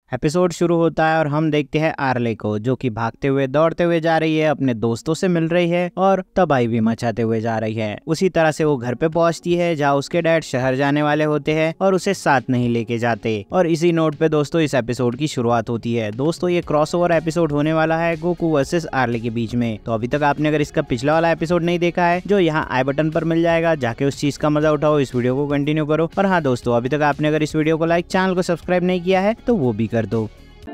Episode शुरू होता है और हम देखते हैं आर्ले को, जो कि भागते हुए दौड़ते हुए जा रही है, अपने दोस्तों से मिल रही है और तबाही भी मचाते हुए जा रही है। उसी तरह से वो घर पे पहुंचती है जहाँ उसके डैड शहर जाने वाले होते हैं और उसे साथ नहीं लेके जाते। और इसी नोट पे दोस्तों इस एपिसोड की शुरुआत होती है। दोस्तों ये क्रॉसओवर एपिसोड होने वाला है गोकू वर्सेस आर्ले के बीच में। तो अभी तक आपने अगर इसका पिछला वाला एपिसोड नहीं देखा है, जो यहाँ आई बटन पर मिल जाएगा, जाके उस चीज का मजा उठाओ, इस वीडियो को कंटिन्यू करो। और हाँ दोस्तों, अभी तक आपने अगर इस वीडियो को लाइक, चैनल को सब्सक्राइब नहीं किया है तो वो भी कर दो।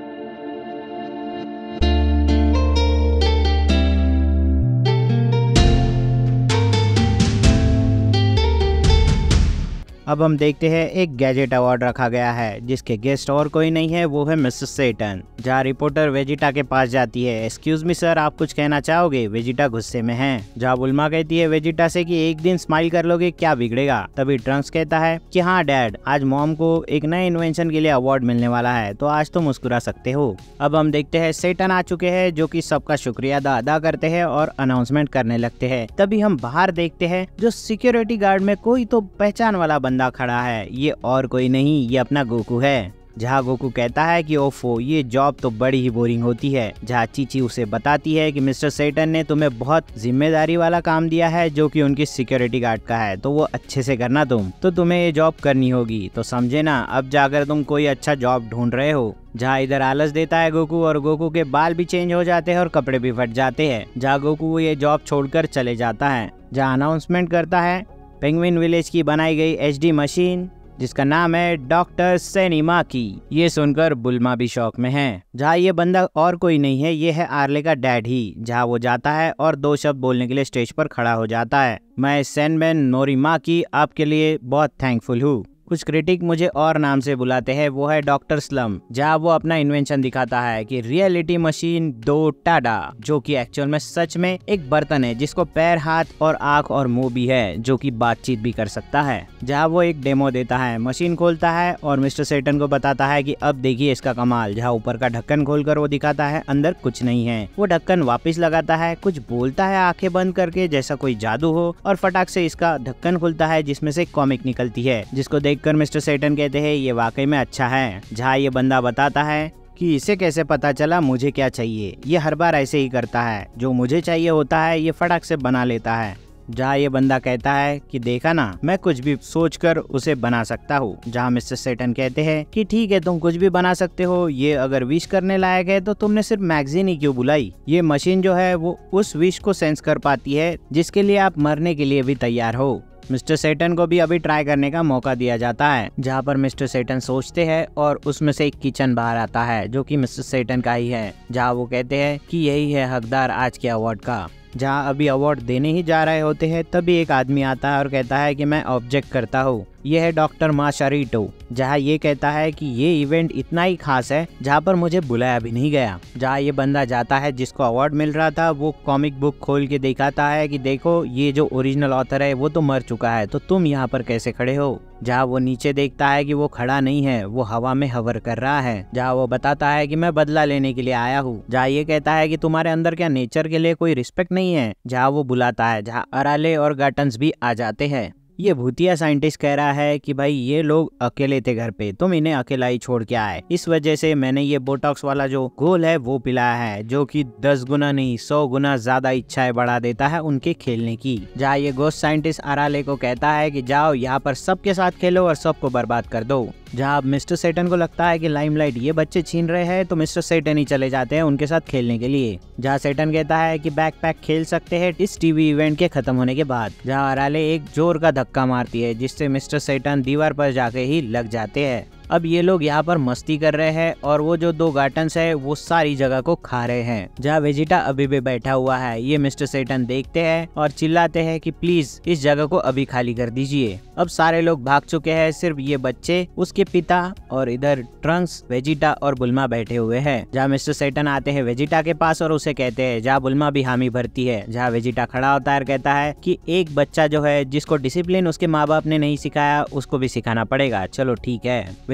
अब हम देखते हैं एक गैजेट अवार्ड रखा गया है, जिसके गेस्ट और कोई नहीं है, वो है मिस्टर सेटन। जहाँ रिपोर्टर वेजिटा के पास जाती है। एक्सक्यूज मी सर, आप कुछ कहना चाहोगे? वेजिटा गुस्से में है। जहाँ बुल्मा कहती है वेजिटा से कि एक दिन स्माइल कर लोगे, क्या बिगड़ेगा। तभी ट्रंक्स कहता है कि हाँ डैड, आज मॉम को एक नए इन्वेंशन के लिए अवार्ड मिलने वाला है, तो आज तो मुस्कुरा सकते हो। अब हम देखते हैं सेटन आ चुके हैं, जो कि सबका शुक्रिया अदा करते हैं और अनाउंसमेंट करने लगते हैं। तभी हम बाहर देखते हैं, जो सिक्योरिटी गार्ड में कोई तो पहचान वाला बंदा खड़ा है। ये और कोई नहीं, ये अपना गोकू है। जहाँ गोकू कहता है कि ओफो, ये जॉब तो बड़ी ही बोरिंग होती है। जहाँ चीची उसे बताती है कि मिस्टर सेटन ने तुम्हें बहुत जिम्मेदारी वाला काम दिया है, जो कि उनकी सिक्योरिटी गार्ड का है, तो वो अच्छे से करना तो तुम्हें ये जॉब करनी होगी। तो समझे ना, अब जाकर तुम कोई अच्छा जॉब ढूंढ रहे हो। जहाँ इधर आलस देता है गोकू, और गोकू के बाल भी चेंज हो जाते हैं और कपड़े भी फट जाते हैं। जहाँ गोकू ये जॉब छोड़कर चले जाता है। जहाँ अनाउंसमेंट करता है पेंगुइन विलेज की बनाई गई एचडी मशीन, जिसका नाम है डॉक्टर सेनिमाकी। ये सुनकर बुल्मा भी शौक में है। जहाँ ये बंदा और कोई नहीं है, ये है आर्ले का डैड ही। जहाँ वो जाता है और दो शब्द बोलने के लिए स्टेज पर खड़ा हो जाता है। मैं सेनबेन नोरिमाकी आपके लिए बहुत थैंकफुल हूँ। कुछ क्रिटिक मुझे और नाम से बुलाते हैं, वो है डॉक्टर स्लम। जहाँ वो अपना इन्वेंशन दिखाता है कि रियलिटी मशीन 2 टाडा, जो कि एक्चुअल में सच में एक बर्तन है, जिसको पैर, हाथ और आंख और मुंह भी है, जो कि बातचीत भी कर सकता है। जहाँ वो एक डेमो देता है, मशीन खोलता है और मिस्टर सेटन को बताता है कि अब देखिए इसका कमाल। जहाँ ऊपर का ढक्कन खोलकर वो दिखाता है अंदर कुछ नहीं है। वो ढक्कन वापस लगाता है, कुछ बोलता है आंखें बंद करके, जैसा कोई जादू हो, और फटाक से इसका ढक्कन खुलता है, जिसमें से कॉमिक निकलती है, जिसको देखकर मिस्टर सेटन कहते हैं ये वाकई में अच्छा है। जहाँ ये बंदा बताता है कि इसे कैसे पता चला मुझे क्या चाहिए। ये हर बार ऐसे ही करता है, जो मुझे चाहिए होता है ये फटाक से बना लेता है। जहाँ ये बंदा कहता है कि देखा ना, मैं कुछ भी सोचकर उसे बना सकता हूँ। जहाँ मिस्टर सेटन कहते हैं कि ठीक है, तुम कुछ भी बना सकते हो, ये अगर विश करने लायक है तो तुमने सिर्फ मैगजीन ही क्यों बुलाई। ये मशीन जो है वो उस विश को सेंस कर पाती है, जिसके लिए आप मरने के लिए भी तैयार हो। मिस्टर सेटन को भी अभी ट्राई करने का मौका दिया जाता है। जहाँ पर मिस्टर सेटन सोचते हैं और उसमें से एक किचन बाहर आता है, जो कि मिस्टर सेटन का ही है। जहाँ वो कहते हैं कि यही है हकदार आज के अवार्ड का। जहाँ अभी अवार्ड देने ही जा रहे होते हैं, तभी एक आदमी आता है और कहता है कि मैं ऑब्जेक्ट करता हूँ। ये है डॉक्टर माशारिटो। जहाँ ये कहता है कि ये इवेंट इतना ही खास है जहाँ पर मुझे बुलाया भी नहीं गया। जहाँ ये बंदा जाता है जिसको अवार्ड मिल रहा था, वो कॉमिक बुक खोल के दिखाता है कि देखो ये जो ओरिजिनल ऑथर है वो तो मर चुका है, तो तुम यहाँ पर कैसे खड़े हो। जहाँ वो नीचे देखता है कि वो खड़ा नहीं है, वो हवा में हवर कर रहा है। जहाँ वो बताता है कि मैं बदला लेने के लिए आया हूँ। जहाँ ये कहता है कि तुम्हारे अंदर क्या नेचर के लिए कोई रिस्पेक्ट नहीं है। जहाँ वो बुलाता है, जहाँ अराले और गाटन्स भी आ जाते हैं। ये भूतिया साइंटिस्ट कह रहा है कि भाई ये लोग अकेले थे घर पे, तुम इन्हें अकेला ही छोड़ के आए, इस वजह से मैंने ये बोटॉक्स वाला जो घोल है वो पिलाया है, जो कि 10 गुना नहीं 100 गुना ज्यादा इच्छाएं बढ़ा देता है उनके खेलने की। जहाँ ये गोस्ट साइंटिस्ट अराले को कहता है कि जाओ यहाँ पर सबके साथ खेलो और सबको बर्बाद कर दो। जहाँ मिस्टर सेटन को लगता है कि लाइमलाइट ये बच्चे छीन रहे हैं, तो मिस्टर सेटन ही चले जाते हैं उनके साथ खेलने के लिए। जहाँ सेटन कहता है कि बैकपैक खेल सकते हैं इस टीवी इवेंट के खत्म होने के बाद। जहाँ अराले एक जोर का धक्का मारती है, जिससे मिस्टर सेटन दीवार पर जाके ही लग जाते हैं। अब ये लोग यहाँ पर मस्ती कर रहे हैं और वो जो 2 गार्टन्स है वो सारी जगह को खा रहे हैं। जहाँ वेजिटा अभी भी बैठा हुआ है, ये मिस्टर सेटन देखते हैं और चिल्लाते हैं कि प्लीज इस जगह को अभी खाली कर दीजिए। अब सारे लोग भाग चुके हैं, सिर्फ ये बच्चे, उसके पिता और इधर ट्रंक्स, वेजिटा और बुल्मा बैठे हुए हैं। जहाँ मिस्टर सेटन आते हैं वेजिटा के पास और उसे कहते हैं, जहाँ बुल्मा भी हामी भरती है। जहाँ वेजिटा खड़ा होता है और कहता है कि एक बच्चा जो है जिसको डिसिप्लिन उसके माँ बाप ने नहीं सिखाया, उसको भी सिखाना पड़ेगा। चलो ठीक है।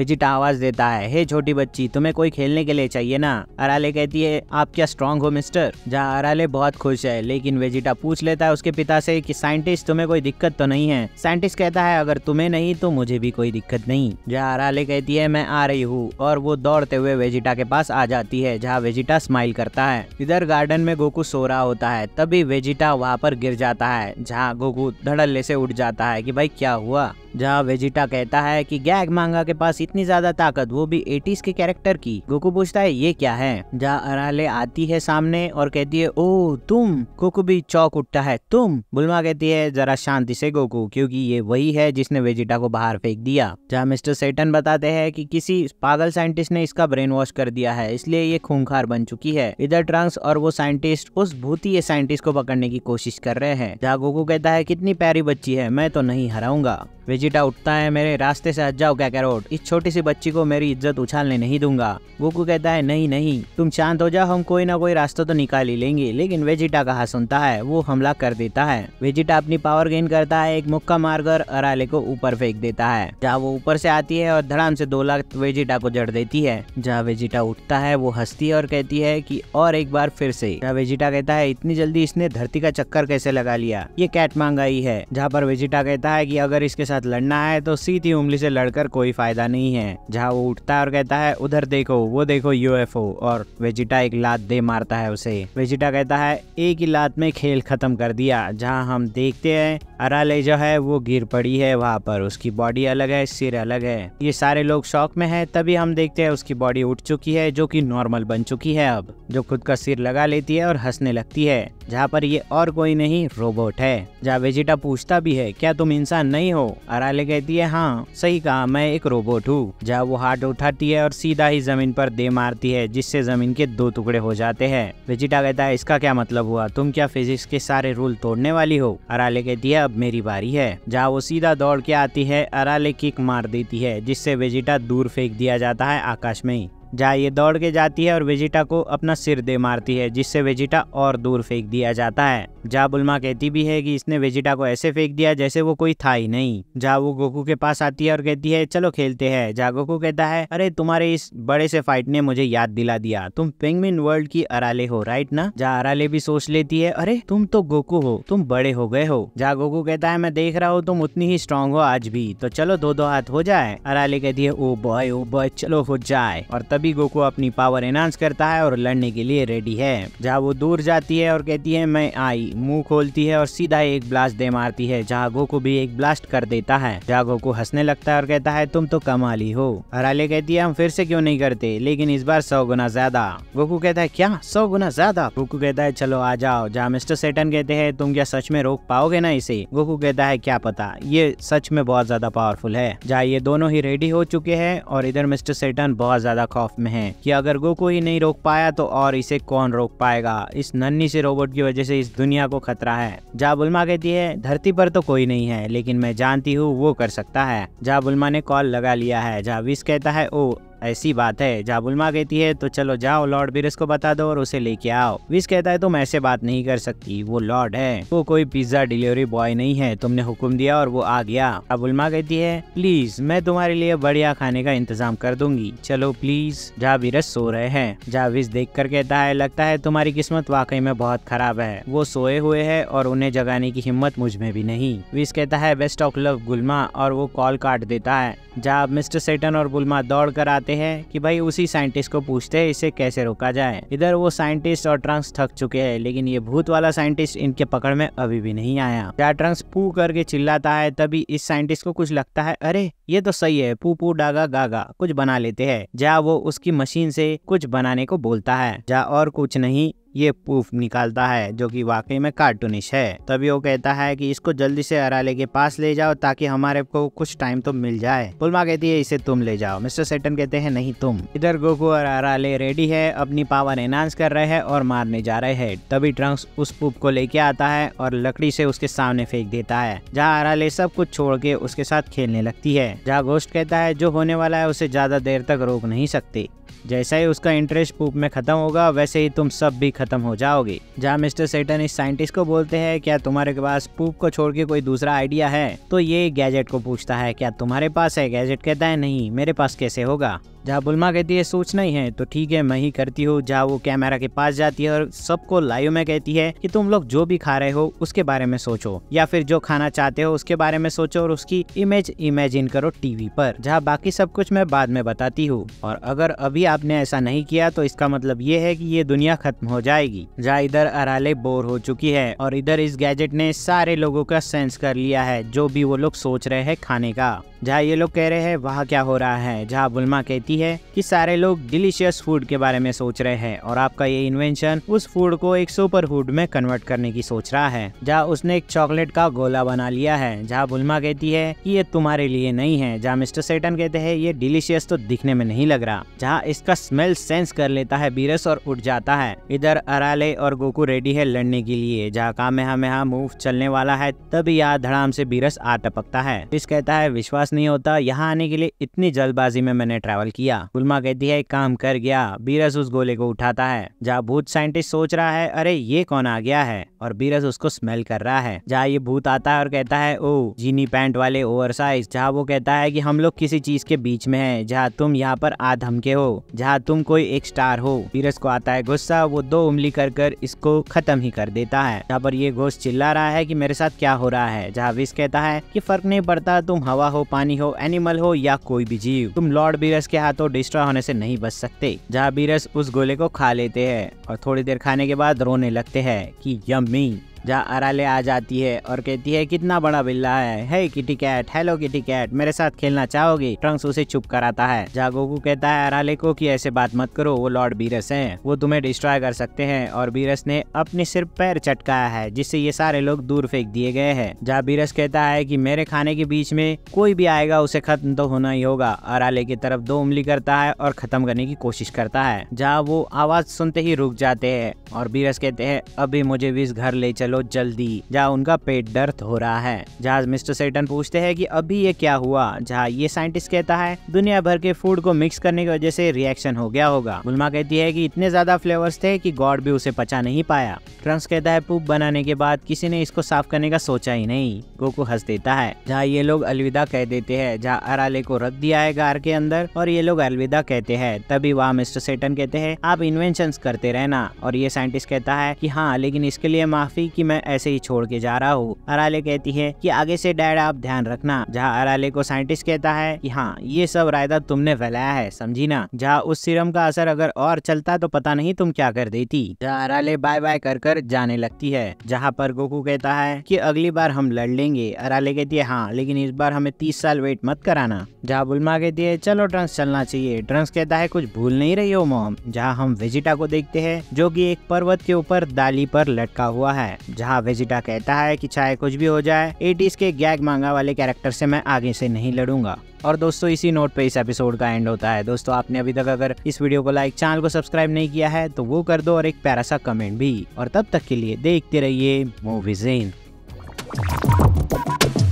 वेजिटा आवाज देता है, हे छोटी बच्ची, तुम्हें कोई खेलने के लिए चाहिए ना। अराले कहती है, आप क्या स्ट्रांग हो मिस्टर। जहाँ अराले बहुत खुश है, लेकिन वेजिटा पूछ लेता है उसके पिता से कि साइंटिस्ट तुम्हें कोई दिक्कत तो नहीं है। साइंटिस्ट कहता है, अगर तुम्हें नहीं तो मुझे भी कोई दिक्कत नहीं। जहाँ अराले कहती है, मैं आ रही हूँ, और वो दौड़ते हुए वेजिटा के पास आ जाती है। जहाँ वेजिटा स्माइल करता है। इधर गार्डन में गोकू सो रहा होता है, तभी वेजिटा वहाँ पर गिर जाता है। जहाँ गोकू धड़ल्ले से उठ जाता है कि भाई क्या हुआ। जहाँ वेजिटा कहता है कि गैग मांगा के पास इतनी ज्यादा ताकत, वो भी 80s के कैरेक्टर की। गोकू पूछता है ये क्या है। जहाँ अराले आती है सामने और कहती है, ओह तुम। गोकू भी चौंक उठता है, तुम। बुल्मा कहती है, जरा शांति से गोकू, क्योंकि ये वही है जिसने वेजिटा को बाहर फेंक दिया। जहाँ मिस्टर सेटन बताते हैं कि किसी पागल साइंटिस्ट ने इसका ब्रेन वॉश कर दिया है, इसलिए ये खूंखार बन चुकी है। इधर ट्रंक्स और वो साइंटिस्ट उस भूतिए साइंटिस्ट को पकड़ने की कोशिश कर रहे हैं। जहाँ गोकू कहता है, कितनी प्यारी बच्ची है, मैं तो नहीं हराऊंगा। वेजिटा उठता है, मेरे रास्ते से हट जाओ कैकैरोट, इस छोटी सी बच्ची को मेरी इज्जत उछालने नहीं दूंगा। गोकू कहता है, नहीं नहीं, तुम शांत हो जाओ, हम कोई ना कोई रास्ता तो निकाल ही लेंगे। लेकिन वेजिटा कहाँ सुनता है, वो हमला कर देता है। वेजिटा अपनी पावर गेन करता है, एक मुक्का मारकर अराले को ऊपर फेंक देता है। जहाँ वो ऊपर से आती है और धड़ाम से 2 लाख वेजिटा को जड़ देती है। जहाँ वेजिटा उठता है, वो हंसती है और कहती है कि और एक बार फिर से। जहाँ वेजिटा कहता है, इतनी जल्दी इसने धरती का चक्कर कैसे लगा लिया, ये कैट मांगा ही है। जहाँ पर वेजिटा कहता है कि अगर इसके साथ लड़ना है तो सीधी उंगली से लड़कर कोई फायदा नहीं है। जहाँ वो उठता है और कहता है, उधर देखो, वो देखो यूएफओ, और वेजिटा एक लात दे मारता है उसे। वेजिटा कहता है, एक ही लात में खेल खत्म कर दिया। जहाँ हम देखते हैं अराले जो है वो गिर पड़ी है वहाँ पर, उसकी बॉडी अलग है, सिर अलग है। ये सारे लोग शॉक में है। तभी हम देखते हैं उसकी बॉडी उठ चुकी है, जो कि नॉर्मल बन चुकी है अब, जो खुद का सिर लगा लेती है और हंसने लगती है। जहाँ पर ये और कोई नहीं, रोबोट है। जहाँ वेजिटा पूछता भी है, क्या तुम इंसान नहीं हो। अराले कहती है, हाँ सही कहा, मैं एक रोबोट हूँ। जहाँ वो हाथ उठाती है और सीधा ही जमीन पर दे मारती है, जिससे जमीन के 2 टुकड़े हो जाते हैं। वेजिटा कहता है, इसका क्या मतलब हुआ, तुम क्या फिजिक्स के सारे रूल तोड़ने वाली हो। अराले कहती है, अब मेरी बारी है। जहाँ वो सीधा दौड़ के आती है, अराले किक मार देती है, जिससे वेजिटा दूर फेंक दिया जाता है आकाश में। जहाँ ये दौड़ के जाती है और वेजिटा को अपना सिर दे मारती है, जिससे वेजिटा और दूर फेंक दिया जाता है। जहाँ बुल्मा कहती भी है कि इसने वेजिटा को ऐसे फेंक दिया जैसे वो कोई था ही नहीं। जहाँ वो गोकू के पास आती है और कहती है, चलो खेलते हैं। जहाँ गोकू कहता है, अरे तुम्हारे इस बड़े से फाइट ने मुझे याद दिला दिया, तुम पेंगुइन वर्ल्ड की अराले हो, राइट ना। जहाँ अराले भी सोच लेती है, अरे तुम तो गोकू हो, तुम बड़े हो गए हो। जहाँ गोकू कहता है, मैं देख रहा हूँ तुम उतनी ही स्ट्रांग हो आज भी, तो चलो 2-2 हाथ हो जाए। अराले कहती है, ओ बॉय चलो हो जाए। और तभी गोकू अपनी पावर एनहांस करता है और लड़ने के लिए रेडी है। जहाँ वो दूर जाती है और कहती है, मैं आई, मुंह खोलती है और सीधा एक ब्लास्ट दे मारती है। जहाँ गोकू भी एक ब्लास्ट कर देता है। जहाँ गोकू हंसने लगता है और कहता है, तुम तो कमाली हो। अराले कहती है, हम फिर से क्यों नहीं करते, लेकिन इस बार 100 गुना ज्यादा। गोकू कहता है, क्या 100 गुना ज्यादा। गोकू कहता है, चलो आ जाओ। जहाँ मिस्टर सेटन कहते हैं, तुम क्या सच में रोक पाओगे ना इसे। गोकू कहता है, क्या पता, ये सच में बहुत ज्यादा पावरफुल है। जहाँ ये दोनों ही रेडी हो चुके हैं और इधर मिस्टर सेटन बहुत ज्यादा खौफ में है कि अगर गोकू ही नहीं रोक पाया तो और इसे कौन रोक पाएगा। इस नन्ही से रोबोट की वजह से इस दुनिया को खतरा है। जहाँ बुल्मा कहती है, धरती पर तो कोई नहीं है, लेकिन मैं जानती हूँ वो कर सकता है। जहाँ बुल्मा ने कॉल लगा लिया है। जहाँ विस कहता है, ओ ऐसी बात है। जहाँ बुल्मा कहती है, तो चलो जाओ लॉर्ड बिरस को बता दो और उसे लेके आओ। विस कहता है, तुम ऐसे बात नहीं कर सकती, वो लॉर्ड है, वो कोई पिज्जा डिलीवरी बॉय नहीं है, तुमने हुक्म दिया और वो आ गया। अब बुल्मा कहती है, प्लीज मैं तुम्हारे लिए बढ़िया खाने का इंतजाम कर दूंगी, चलो प्लीज। जहाँ बिरस सो रहे हैं। जहाँ विस देख कर कहता है, लगता है तुम्हारी किस्मत वाकई में बहुत खराब है, वो सोए हुए है और उन्हें जगाने की हिम्मत मुझ में भी नहीं। विस कहता है, बेस्ट ऑफ लक बुल्मा, और वो कॉल काट देता है। जहाँ मिस्टर सेटन और बुल्मा दौड़ कर आते हैं कि भाई उसी साइंटिस्ट को पूछते हैं इसे कैसे रोका जाए। इधर वो साइंटिस्ट और ट्रंक्स थक चुके हैं, लेकिन ये भूत वाला साइंटिस्ट इनके पकड़ में अभी भी नहीं आया। जहाँ ट्रंक्स पू करके चिल्लाता है, तभी इस साइंटिस्ट को कुछ लगता है, अरे ये तो सही है, पू पू डागा गागा, कुछ बना लेते हैं। जहाँ वो उसकी मशीन से कुछ बनाने को बोलता है। जहाँ और कुछ नहीं, ये पूफ निकालता है, जो कि वाकई में कार्टूनिश है। तभी वो कहता है कि इसको जल्दी से अराले के पास ले जाओ ताकि हमारे को कुछ टाइम तो मिल जाए। बुल्मा कहती है, इसे तुम ले जाओ। मिस्टर सेटन कहते हैं, नहीं तुम। इधर गोकू और अराले रेडी है, अपनी पावर एनहांस कर रहे हैं और मारने जा रहे हैं। तभी ट्रंक्स उस पूप को लेके आता है और लकड़ी से उसके सामने फेंक देता है। जहाँ अराले सब कुछ छोड़ के उसके साथ खेलने लगती है। जहाँ घोस्ट कहता है, जो होने वाला है उसे ज्यादा देर तक रोक नहीं सकते, जैसा ही उसका इंटरेस्ट पूप में खत्म होगा वैसे ही तुम सब भी खत्म हो जाओगे। जहाँ मिस्टर सेटन इस साइंटिस्ट को बोलते हैं क्या तुम्हारे पास पूप को छोड़ के कोई दूसरा आइडिया है, तो ये गैजेट को पूछता है क्या तुम्हारे पास है। गैजेट कहता है नहीं, मेरे पास कैसे होगा। जहाँ बुल्मा कहती है सोचना ही है तो ठीक है मैं ही करती हूँ। जहाँ वो कैमरा के पास जाती है और सबको लाइव में कहती है कि तुम लोग जो भी खा रहे हो उसके बारे में सोचो, या फिर जो खाना चाहते हो उसके बारे में सोचो और उसकी इमेज इमेजिन करो टीवी पर। जहाँ बाकी सब कुछ मैं बाद में बताती हूँ, और अगर अभी आपने ऐसा नहीं किया तो इसका मतलब ये है कि ये दुनिया खत्म हो जाएगी। जहाँ इधर अराले बोर हो चुकी है और इधर इस गैजेट ने सारे लोगों का सेंस कर लिया है जो भी वो लोग सोच रहे हैं खाने का। जहाँ ये लोग कह रहे हैं वहाँ क्या हो रहा है। जहाँ बुल्मा कहती है कि सारे लोग डिलीशियस फूड के बारे में सोच रहे हैं और आपका ये इन्वेंशन उस फूड को एक सुपर फूड में कन्वर्ट करने की सोच रहा है। जहाँ उसने एक चॉकलेट का गोला बना लिया है। जहाँ बुल्मा कहती है कि ये तुम्हारे लिए नहीं है। जहाँ मिस्टर सेटन कहते हैं ये डिलीशियस तो दिखने में नहीं लग रहा। जहाँ इसका स्मेल सेंस कर लेता है बीरस और उठ जाता है। इधर अराले और गोकू रेडी है लड़ने के लिए। जहाँ कामेहामेहा मूव चलने वाला है तभी यहाँ धड़ाम से बीरस आ टपकता है। बीरस कहता है विश्वास नहीं होता यहाँ आने के लिए इतनी जल्दबाजी में मैंने ट्रैवल किया। बुल्मा कहती है काम कर गया। बीरस उस गोले को उठाता है। जहाँ भूत साइंटिस्ट सोच रहा है अरे ये कौन आ गया है, और बीरस उसको स्मेल कर रहा है। जहाँ ये भूत आता है और कहता है ओ जीनी पैंट वाले ओवरसाइज। जहाँ वो कहता है कि हम लोग किसी चीज के बीच में हैं। जहाँ तुम यहाँ पर आ धमके हो, जहाँ तुम कोई एक स्टार हो। बीरस को आता है गुस्सा, वो 2 उंगली कर इसको खत्म ही कर देता है। जहाँ पर ये घोस्ट चिल्ला रहा है कि मेरे साथ क्या हो रहा है। जहाँ विस कहता है कि फर्क नहीं पड़ता तुम हवा हो, पानी हो, एनिमल हो या कोई भी जीव, तुम लॉर्ड बीरस के हाथों डिस्ट्रॉय होने से नहीं बच सकते। जहाँ बीरस उस गोले को खा लेते हैं और थोड़ी देर खाने के बाद रोने लगते हैं कि यम्मी। जहाँ अराले आ जाती है और कहती है कितना बड़ा बिल्ला है। Hey kitty cat, hello kitty cat, मेरे साथ खेलना चाहोगे। ट्रंक्स उसे चुप कराता है। जहाँ गोकू कहता है अराले को कि ऐसे बात मत करो, वो लॉर्ड बीरस हैं, वो तुम्हें डिस्ट्रॉय कर सकते हैं। और बीरस ने अपने सिर पैर चटकाया है जिससे ये सारे लोग दूर फेंक दिए गए हैं। जहाँ बीरस कहता है कि मेरे खाने के बीच में कोई भी आएगा उसे खत्म तो होना ही होगा। अराले की तरफ 2 उंगली करता है और खत्म करने की कोशिश करता है। जहाँ वो आवाज सुनते ही रुक जाते हैं और बीरस कहते हैं अभी मुझे विस घर ले चलो जल्दी। जहाँ उनका पेट दर्द हो रहा है। जहाँ मिस्टर सेटन पूछते हैं कि अभी ये क्या हुआ। जहाँ ये साइंटिस्ट कहता है दुनिया भर के फूड को मिक्स करने की वजह से रिएक्शन हो गया होगा। बुल्मा कहती है कि इतने ज्यादा फ्लेवर्स थे कि गॉड भी उसे पचा नहीं पाया। ट्रंक्स कहता है पूप बनाने के बाद किसी ने इसको साफ करने का सोचा ही नहीं। गोकू हंस देता है। जहाँ ये लोग अलविदा कह देते हैं। जहाँ अराले को रख दिया है गार के अंदर और ये लोग अलविदा कहते हैं। तभी वहाँ मिस्टर सेटन कहते हैं आप इन्वेंशंस करते रहना। और ये साइंटिस्ट कहता है कि हाँ लेकिन इसके लिए माफी कि मैं ऐसे ही छोड़ के जा रहा हूँ। अराले कहती है कि आगे से डैड आप ध्यान रखना। जहाँ अराले को साइंटिस्ट कहता है कि हाँ ये सब रायता तुमने फैलाया है, समझी ना। जहाँ उस सीरम का असर अगर और चलता तो पता नहीं तुम क्या कर देती। जहाँ अराले बाय बाय कर जाने लगती है। जहाँ पर गोकू कहता है कि अगली बार हम लड़ लेंगे। अराले कहती है हाँ लेकिन इस बार हमें 30 साल वेट मत कराना। जहाँ बुल्मा कहती है चलो ट्रंक्स चलना चाहिए। ट्रंक्स कहता है कुछ भूल नहीं रही हो मॉम। जहाँ हम वेजिटा को देखते हैं जो कि एक पर्वत के ऊपर डाली पर लटका हुआ है। जहाँ वेजिटा कहता है कि चाहे कुछ भी हो जाए 80s के गैग मांगा वाले कैरेक्टर से मैं आगे से नहीं लड़ूंगा। और दोस्तों इसी नोट पे इस एपिसोड का एंड होता है। दोस्तों आपने अभी तक अगर इस वीडियो को लाइक, चैनल को सब्सक्राइब नहीं किया है तो वो कर दो और एक प्यारा सा कमेंट भी। और तब तक के लिए देखते रहिए मूवीज़ इन।